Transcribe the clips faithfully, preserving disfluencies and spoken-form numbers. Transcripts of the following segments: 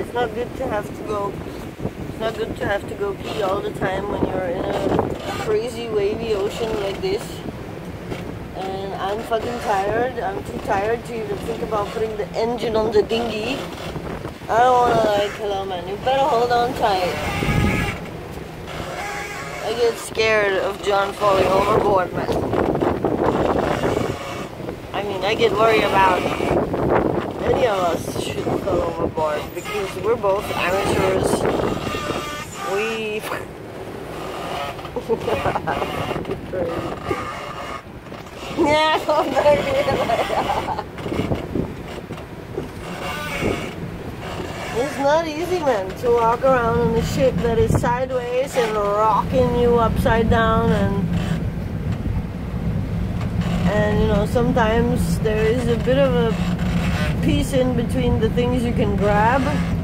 It's not good to have to go. It's not good to have to go pee all the time when you're in a crazy wavy ocean like this. And I'm fucking tired. I'm too tired to even think about putting the engine on the dinghy. I don't wanna like, hello man, you better hold on tight. I get scared of John falling overboard, man. I mean, I get worried about any of us should fall overboard because we're both amateurs. We... yeah, I'm It's not easy, man, to walk around on a ship that is sideways and rocking you upside down, and and you know, sometimes there is a bit of a piece in between the things you can grab.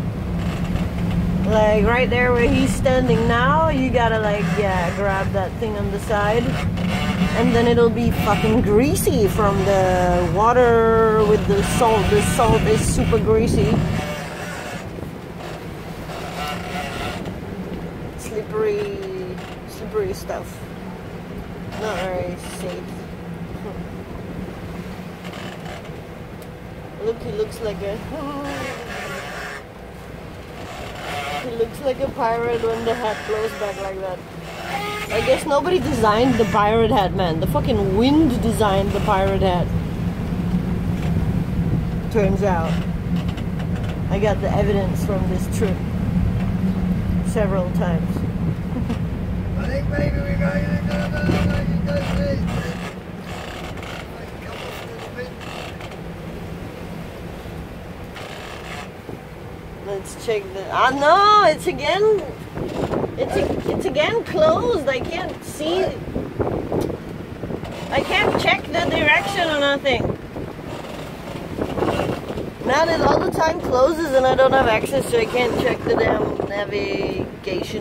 Like right there where he's standing now, you gotta like, yeah, grab that thing on the side. And then it'll be fucking greasy from the water with the salt. The salt is super greasy. Slippery, slippery stuff. Not very safe. Look, he looks like a... he looks like a pirate when the hat blows back like that. I guess nobody designed the pirate hat, man. The fucking wind designed the pirate hat. Turns out. I got the evidence from this trip several times. I think maybe we're going to go, go, go, go, go, Let's check the... Ah, no! It's again... It's, a, it's again closed. I can't see... I can't check the direction or nothing. Now that all the time closes and I don't have access, so I can't check the damn navigation.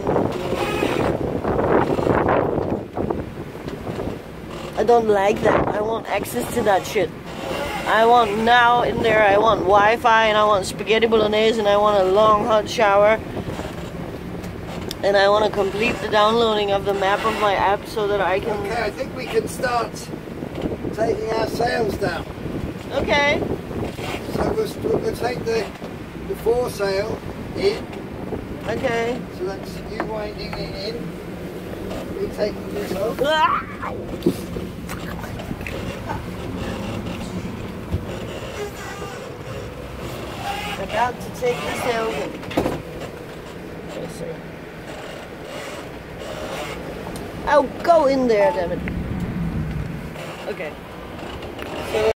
I don't like that. I want access to that shit. I want now in there, I want Wi-Fi, and I want spaghetti bolognese, and I want a long hot shower. And I want to complete the downloading of the map of my app so that I can... Okay, I think we can start taking our sails down. Okay. So we'll, we'll take the, the foresail in. Okay. So that's you winding it in. We're taking this off. Ah! About to take the sails in. Let's see. Oh, go in there, damn it. Okay.